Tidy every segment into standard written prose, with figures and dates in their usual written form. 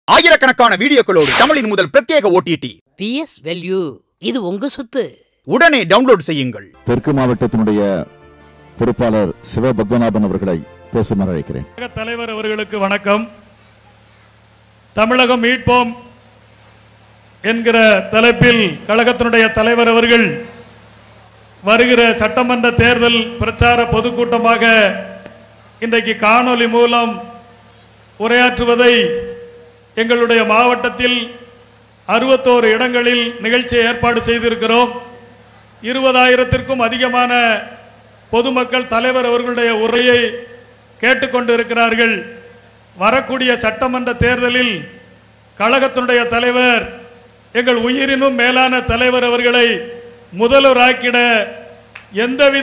ஆயிரக்கணக்கான வீடியோக்களோடு தமிழின் முதல் பிரத்யேக OTT PS Value. இது உங்க சொத்து. உடனே டவுன்லோட் செய்யுங்கள். தெற்கு மாவட்டத்தினுடைய பொறுப்பாளர் சிவபத்மநாபன் அவர்களை பேசுமாறு அழைக்கிறேன். தலைவர் அவர்களுக்கு வணக்கம். தமிழகம் மீட்போம் என்கிற தலைப்பில் கழகத்தினுடைய தலைவர் அவர்கள் வருகிற சட்டமன்ற தேர்தல் பிரச்சார பொதுக்கூட்டமாக இன்றைக்கு காணொலி மூலம் உரையாற்றுவதை எங்களுடைய மாவட்டத்தில் 61 இடங்களில் நிகழ்ச்சியை ஏற்பாடு செய்திருக்கிறோம். 20,000த்திற்கும் அதிகமான பொதுமக்கள் தலைவர் அவர்களுடைய உரையை கேட்டுக்கொண்டிருக்கிறார்கள். வரக்கூடிய சட்டமன்ற தேர்தலில் கழகத்தினுடைய தலைவர் எங்கள் உயிரினும் மேலான தலைவர் அவர்களை முதல்வராக்கிட எந்தவித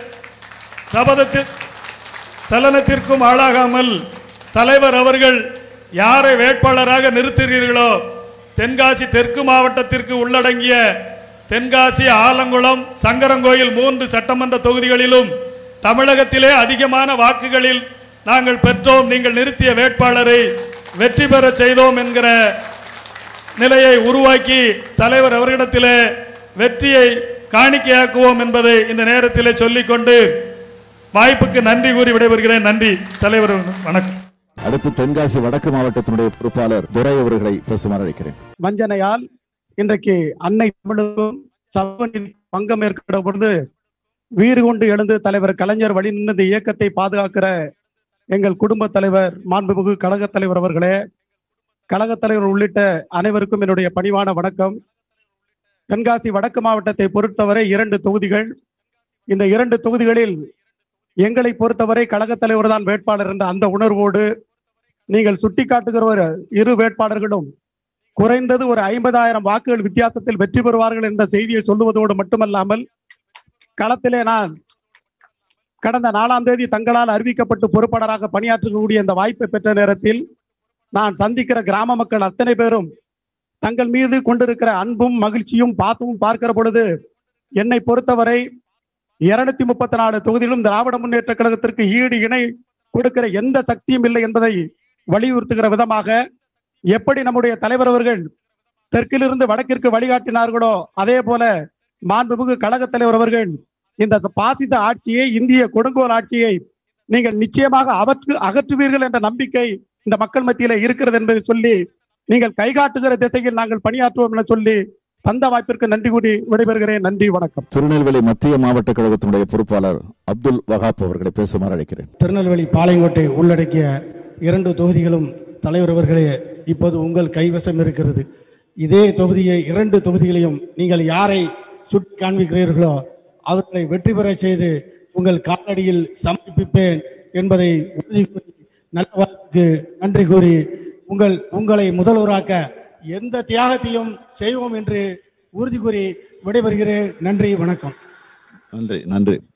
சலனத்திற்கும் ஆளாகாமல் தலைவர் அவர்கள் யாரை வேட்பாளராக நிறுத்துகிறீர்களோ தென்காசி தெற்கு மாவட்டத்திற்கு உள்ளடங்கிய தென்காசி, ஆலங்குளம், சங்கரங்கோயில் 3 சட்டமன்ற தொகுதிகளிலும் தமிழகத்திலே அதிகமான வாக்குகளில் நாங்கள் பெற்றோம், நீங்கள் நிறுத்திய வேட்பாளரை வெற்றி பெற செய்தோம் என்கிற நிலையை உருவாக்கி தலைவர் அவர்களிடத்திலே வெற்றியை காணிக்கையாக்குவோம் என்பதை இந்த நேரத்திலே சொல்லிக்கொண்டு வாய்ப்புக்கு நன்றி கூறி விடைபெறுகிறேன். நன்றி தலைவர், வணக்கம். அடுத்து தென்காசி வடக்கு மாவட்டத்தினுடைய பொறுப்பாளர் துரை அவர்களை பேசுமாறு அழைக்கிறேன். வஞ்சனையால் இன்றைக்கு அன்னை தமிழுக்கும் பங்கம் ஏற்பட பொழுது வீறு கொண்டு எழுந்து தலைவர் கலைஞர் வழி நின்று இந்த இயக்கத்தை பாதுகாக்கிற எங்கள் குடும்ப தலைவர் மாண்புமிகு கழகத் தலைவர் அவர்களே, கழகத் தலைவர் உள்ளிட்ட அனைவருக்கும் என்னுடைய பணிவான வணக்கம். தென்காசி வடக்கு மாவட்டத்தை பொறுத்தவரை 2 தொகுதிகள். இந்த 2 தொகுதிகளில் எங்களை பொறுத்தவரை கழகத் தலைவர் தான் வேட்பாளர் என்ற அந்த உணர்வோடு நீங்கள் சுட்டிக்காட்டுகிற 2 வேட்பாளர்களும் குறைந்தது ஒரு 50,000 வாக்குகள் வித்தியாசத்தில் வெற்றி பெறுவார்கள் என்ற செய்தியை சொல்லுவதோடு மட்டுமல்லாமல், களத்திலே நான் கடந்த 4ஆம் தேதி தங்களால் அறிவிக்கப்பட்டு பொறுப்பாளராக பணியாற்றக்கூடிய இந்த வாய்ப்பை பெற்ற நேரத்தில் நான் சந்திக்கிற கிராம மக்கள் அத்தனை பேரும் தங்கள் மீது கொண்டிருக்கிற அன்பும் மகிழ்ச்சியும் பாசமும் பார்க்கிற பொழுது என்னை பொறுத்தவரை 234 தொகுதியிலும் திராவிட முன்னேற்ற கழகத்திற்கு ஈடு இணை கொடுக்கிற எந்த சக்தியும் இல்லை என்பதை வலியுறுத்துகிற விதமாக, எப்படி நம்முடைய தலைவர் அவர்கள் தெற்கிலிருந்து வடக்கிற்கு வழிகாட்டினார்களோ அதே போல மாண்புமிகு கழகத் தலைவர் அவர்கள் இந்த பாசிச ஆட்சியை, இந்திய கொடுங்கோல் ஆட்சியை நீங்கள் நிச்சயமாக அகற்றுவீர்கள் என்ற நம்பிக்கை இந்த மக்கள் மத்தியில இருக்கிறது என்பதை சொல்லி, நீங்கள் கைகாட்டுகிற திசையில் நாங்கள் பணியாற்றுவோம் என சொல்லி தந்த வாய்ப்பிற்கு நன்றி கூறி விடைபெறுகிறேன். நன்றி, வணக்கம். திருநெல்வேலி மத்திய மாவட்ட கழகத்தினுடைய பொறுப்பாளர் அப்துல் வஹாப் அவர்களை பேசுமாறு அழைக்கிறேன். திருநெல்வேலி பாளையங்கோட்டை உள்ளடக்கிய 2 தொகுதிகளும் தலைவர் அவர்களே இப்போது உங்கள் கைவசம் இருக்கிறது. இதே தொகுதியை 2 தொகுதிகளையும் நீங்கள் யாரை சுட்டி காண்பிக்கிறீர்களோ அவர்களை வெற்றி பெற செய்து உங்கள் காலடியில் சமர்ப்பிப்பேன் என்பதை உறுதி கூறி நல்ல வாய்ப்புக்கு நன்றி கூறி உங்களை முதல்வராக்க எந்த தியாகத்தையும் செய்வோம் என்று உறுதி கூறி விடைபெறுகிறேன். நன்றி, வணக்கம். நன்றி.